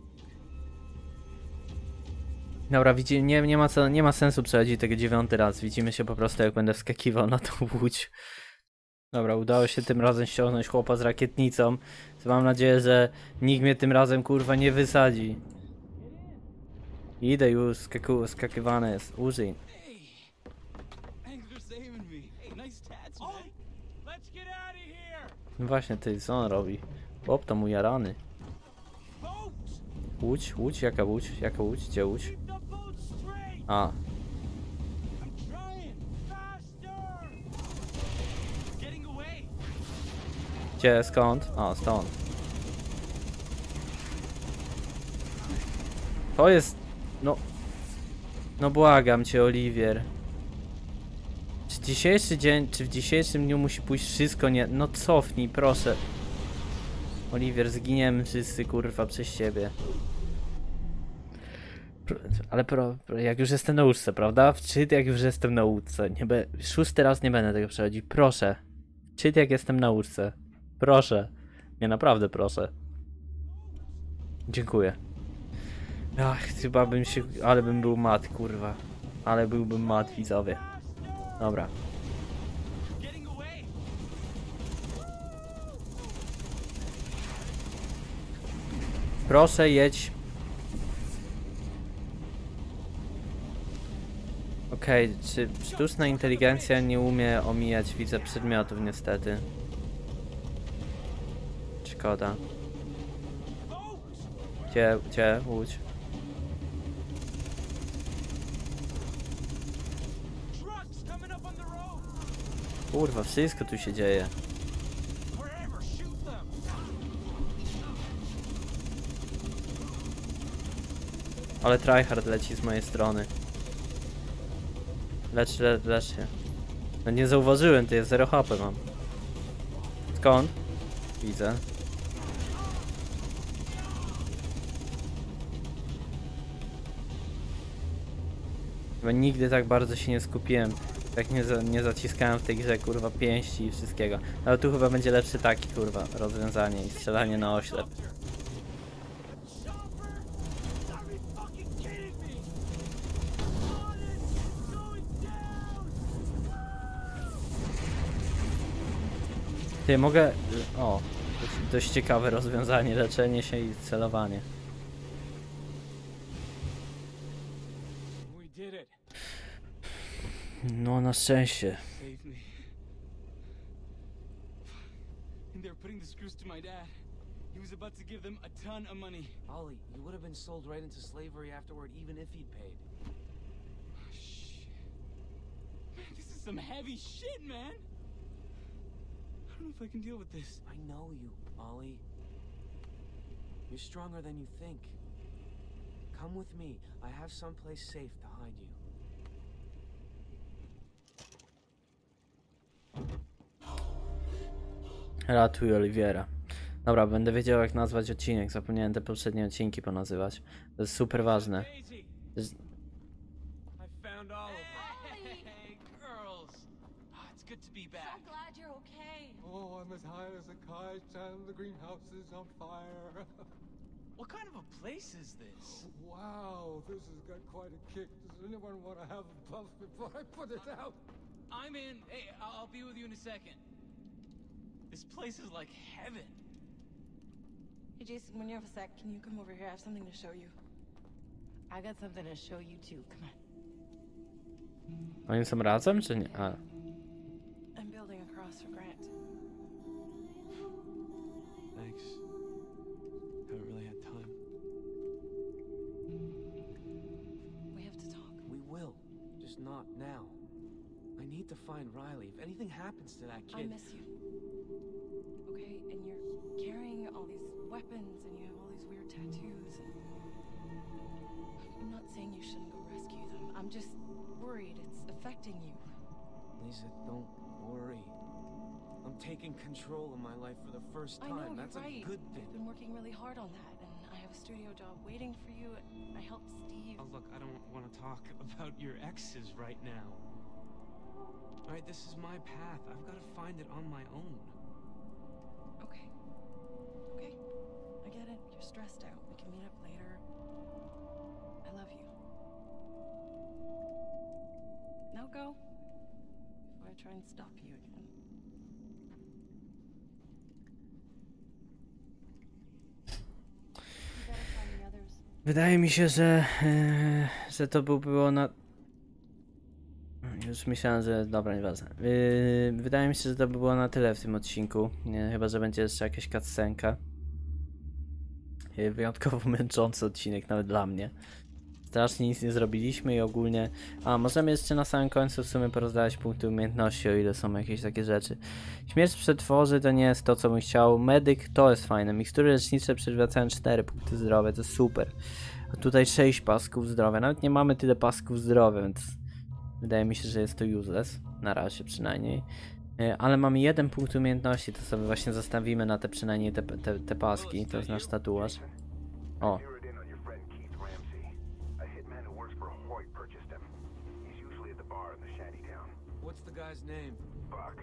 Speaker 1: Dobra, nie ma sensu przechodzić tego 9. raz. Widzimy się po prostu jak będę wskakiwał na tą łódź. Dobra, udało się tym razem ściągnąć chłopa z rakietnicą. Mam nadzieję, że nikt mnie tym razem kurwa nie wysadzi. Idę już, skakiwane jest, użyj. No właśnie, ty, co on robi? Chłop to mu jarany. Łódź? Łódź? Jaka łódź? Jaka łódź? Gdzie łódź? A. Gdzie? Skąd? A, stąd. To jest... No... No błagam cię, Oliwier. Czy dzisiejszy dzień, czy w dzisiejszym dniu musi pójść wszystko nie... No cofnij, proszę. Oliwier, zginiemy wszyscy, kurwa, przez ciebie. Ale jak już jestem na łódce, prawda? Wczyt jak już jestem na łódce. Szósty raz nie będę tego przechodzić. Proszę. Wczyt jak jestem na łódce. Proszę. Nie, naprawdę proszę. Dziękuję. Ach, chyba bym się... Ale bym był mat, kurwa. Ale byłbym mat, widzowie. Dobra. Proszę, jedź. Okej, czy sztuczna inteligencja nie umie omijać, widzę, przedmiotów niestety. Szkoda. Gdzie? Łódź. Kurwa, wszystko tu się dzieje. Ale tryhard leci z mojej strony. Lecz się. No nie zauważyłem, to jest 0 HP mam. Skąd? Widzę. Chyba nigdy tak bardzo się nie skupiłem. Tak nie zaciskałem w tej grze, kurwa, pięści i wszystkiego. Ale tu chyba będzie lepszy taki, kurwa, rozwiązanie i strzelanie na oślep. Ty, mogę... O, dość ciekawe rozwiązanie, leczenie się i celowanie. No, na szczęście.
Speaker 2: They're putting the screws to my dad. He was about to give them a ton of money.
Speaker 3: Ollie, you would have been sold right into slavery afterward, even if he'd paid.
Speaker 2: Oh, shit. Man, this is some heavy shit, man. I don't know if I can deal with this.
Speaker 3: I know you, Ollie. You're stronger than you think. Come with me. I have someplace safe to hide you.
Speaker 1: Ratuj Oliwiera. Dobra, będę wiedział jak nazwać odcinek. Zapomniałem te poprzednie odcinki ponazywać. To jest super ważne.
Speaker 2: I found all of them. Hey, girls. Oh, it's good to be back.
Speaker 4: I'm glad you're okay.
Speaker 5: Oh, I'm as high as a kite and the greenhouse is on fire.
Speaker 2: What kind of a place is this?
Speaker 5: Wow, this has got quite a kick. Does anyone want to have a puff before I put it out?
Speaker 2: I'm in. Hey, I'll be with you in a second. This place is like heaven.
Speaker 4: Hey, Jason, when you have a sec, can you come over here? I have something to show you. I got something to show you too. Come on.
Speaker 1: Oni są razem, czy nie? A.
Speaker 4: I'm building a cross for Grant.
Speaker 2: Thanks. Haven't really had time.
Speaker 4: We have to talk.
Speaker 3: We will, just not now. I need to find Riley. If anything happens to that kid...
Speaker 4: I miss you. Okay, and you're carrying all these weapons and you have all these weird tattoos. I'm not saying you shouldn't go rescue them. I'm just worried it's affecting you.
Speaker 3: Lisa, don't worry. I'm taking control of my life for the first time.
Speaker 4: I know,
Speaker 3: That's
Speaker 4: you're right.
Speaker 3: a good thing.
Speaker 4: I've been working really hard on that, and I have a studio job waiting for you. I helped Steve.
Speaker 2: Oh, look, I don't want to talk about your exes right now. All right, this is my path. I've got to find it on my own.
Speaker 4: Okay. Okay. I get it. You're stressed out. We can meet up later. I love you. Now go. Before I try and stop you again. You better find the others.
Speaker 1: Wydaje mi się, że to było na... już myślałem, że... Dobra, nieważne. Wydaje mi się, że to by było na tyle w tym odcinku. Chyba, że będzie jeszcze jakaś cutscenka. Wyjątkowo męczący odcinek, nawet dla mnie. Strasznie nic nie zrobiliśmy i ogólnie... A, możemy jeszcze na samym końcu w sumie porozdawać punkty umiejętności, o ile są jakieś takie rzeczy. Śmierć w przetworze to nie jest to, co bym chciał. Medyk to jest fajne. Mikstury lecznicze przywracają 4 punkty zdrowia, to jest super. A tutaj 6 pasków zdrowia. Nawet nie mamy tyle pasków zdrowia, więc... Wydaje mi się, że jest to useless. Na razie przynajmniej. Ale mamy 1 punkt umiejętności, to sobie właśnie zostawimy na te przynajmniej te paski. To jest nasz tatuaż. O.
Speaker 3: What's the guy's name?
Speaker 6: Buck.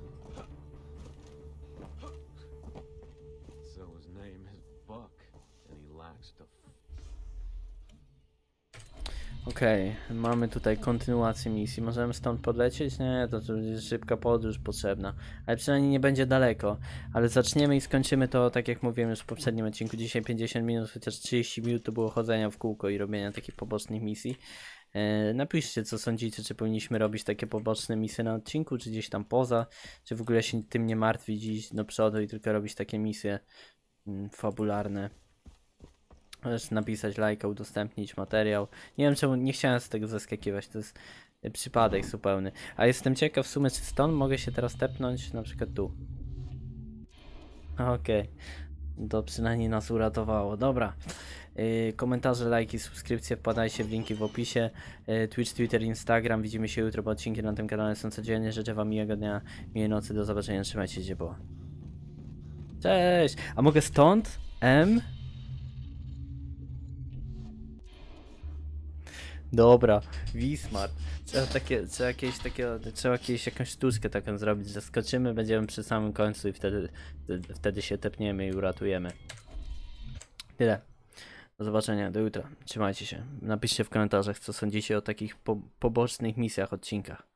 Speaker 3: So his name is Buck, and he lacks the...
Speaker 1: Okej, mamy tutaj kontynuację misji. Możemy stąd podlecieć? Nie, to będzie szybka podróż potrzebna. Ale przynajmniej nie będzie daleko. Ale zaczniemy i skończymy to, tak jak mówiłem już w poprzednim odcinku. Dzisiaj 50 minut, chociaż 30 minut to było chodzenia w kółko i robienia takich pobocznych misji. Napiszcie, co sądzicie, czy powinniśmy robić takie poboczne misje na odcinku, czy gdzieś tam poza, czy w ogóle się tym nie martwić, iść do przodu i tylko robić takie misje fabularne. Możesz napisać lajka, udostępnić materiał. Nie wiem czemu, nie chciałem z tego zeskakiwać, to jest przypadek zupełny. A jestem ciekaw w sumie, czy stąd mogę się teraz tepnąć, na przykład tu. Okej. To przynajmniej nas uratowało. Dobra. Komentarze, lajki, subskrypcje, wpadajcie w linki w opisie. Twitch, Twitter, Instagram. Widzimy się jutro, bo odcinki na tym kanale są codziennie. Życzę wam miłego dnia, miłej nocy, do zobaczenia, trzymajcie się, bo... Cześć! A mogę stąd? Dobra, Wismar. Trzeba jakąś sztuczkę taką zrobić, że skoczymy, będziemy przy samym końcu i wtedy się tepniemy i uratujemy. Tyle. Do zobaczenia, do jutra. Trzymajcie się. Napiszcie w komentarzach, co sądzicie o takich pobocznych misjach, odcinkach.